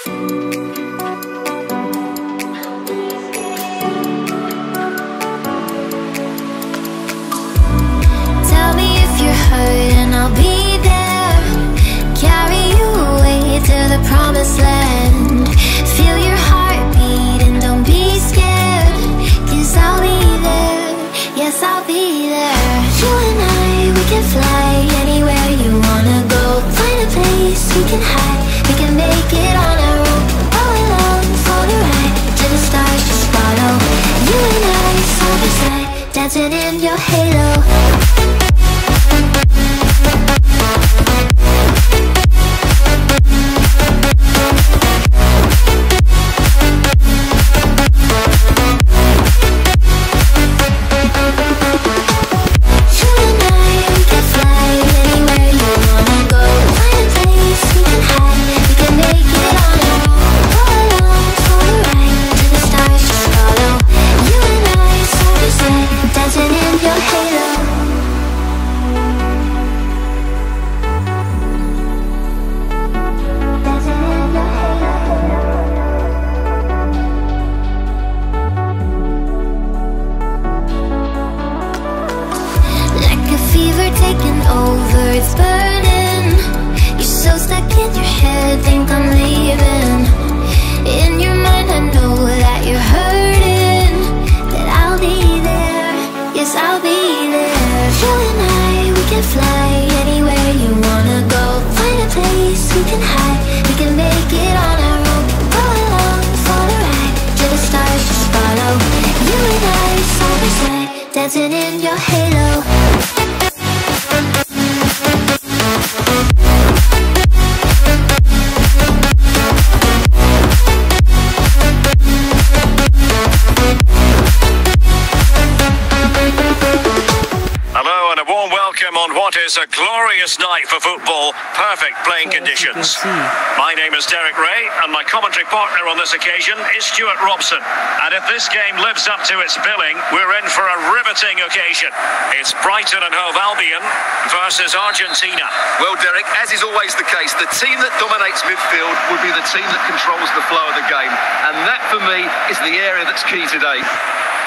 Tell me if you're hurt and I'll be there. Carry you away to the promised land. Feel your heartbeat and don't be scared, 'cause I'll be there, yes I'll be there. You and I, we can fly anywhere you wanna go. Find a place we can hide, we can make it on our own. Go along for the ride, to the stars just follow. You and I, side by side, dancing in your halo. Taking over, it's burning. You're so stuck in your head, think I'm leaving. In your mind I know that you're hurting, that I'll be there, yes I'll be there. You and I, we can fly anywhere you wanna go. Find a place we can hide, we can make it on our own. Go along for the ride, to the stars just follow. You and I, side by side, dancing in your halo. On what is a glorious night for football, perfect playing conditions. My name is Derek Ray and my commentary partner on this occasion is Stuart Robson. And if this game lives up to its billing, we're in for a riveting occasion. It's Brighton and Hove Albion versus Argentina. Well, Derek, as is always the case, the team that dominates midfield will be the team that controls the flow of the game. And that, for me, is the area that's key today.